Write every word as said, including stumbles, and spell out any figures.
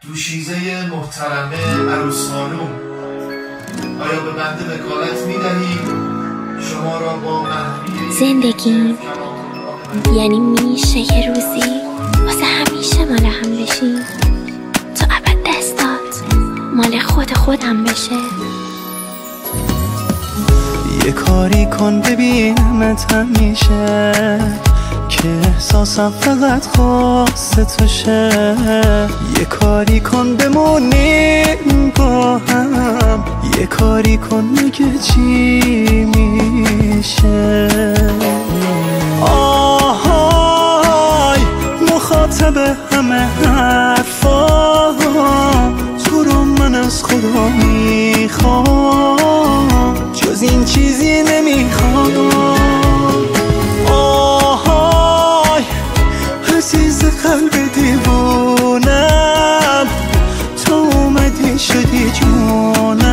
دوشیزه محترمه عروس خانوم، آیا به بنده وکالت میدهی شما را با محریه زندگی یعنی میشه یه روزی واسه همیشه مال هم بشی، تا ابد دستات مال خود خودم بشه. یه کاری کن ببینمت همیشه که احساسم فقط خواسته توشه. یه کاری کن بمونیم با هم، یه کاری کن مگه چی میشه. آهای مخاطب همه حرفا، تو رو من از خدا میخوام، جز این چیزی نمیخوام. آهای عزیز قلب دیوونم، تو اومدی شدی جونم.